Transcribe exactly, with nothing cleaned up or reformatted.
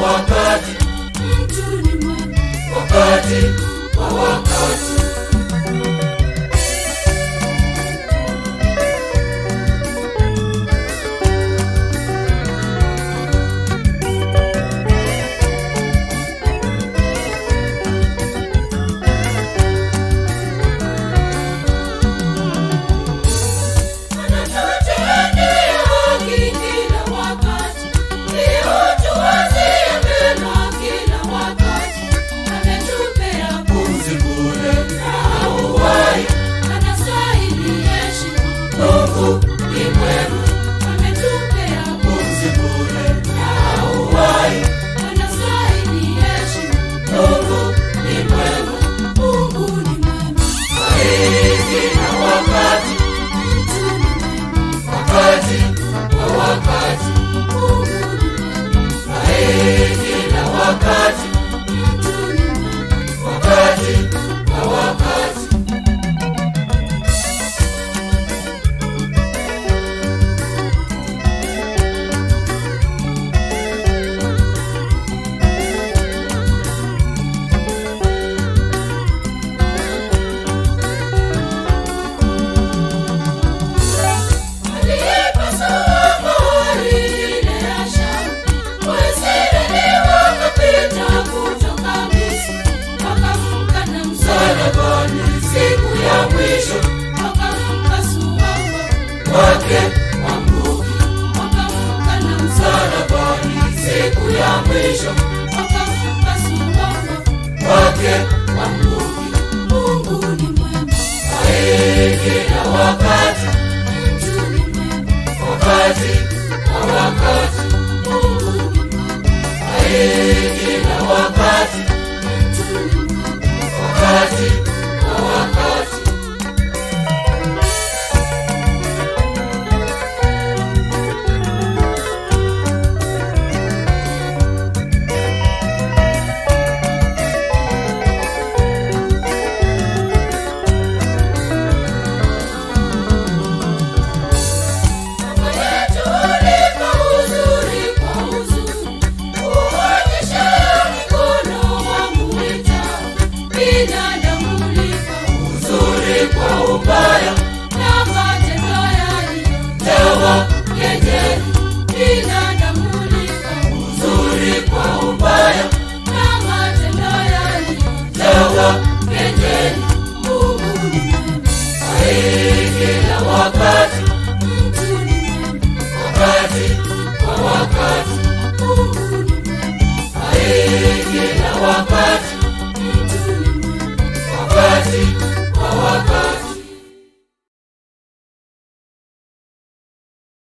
wakati, mtu ni mwema wakati wa wakati. Wake wa Mungu wakamka na msalabani, siku ya mwisho wakampa suluhu. wake wa Mungu. Mungu ni mwema Kila wakati, mtu ni mwema wakati wa wakati. Mungu ni mwema Kila wakati, mtu ni mwema wakati wa wakati. Kwa ubaya na matendo yaliyojawa kejeli, binadamu ulika uzuri, kwa ubaya na matendo yaliyojawa jawa kejeli. Mungu ni mwema kila wakati, mtu ni mwema wakati wa wakati. Mungu ni mwema Kila wakati, mtu ni mwema wakati wa wakati.